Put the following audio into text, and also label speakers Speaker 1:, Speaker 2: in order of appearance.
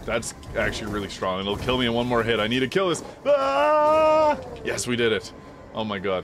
Speaker 1: That's actually really strong. It'll kill me in one more hit. I need to kill this. Ah! Yes, we did it. Oh my god.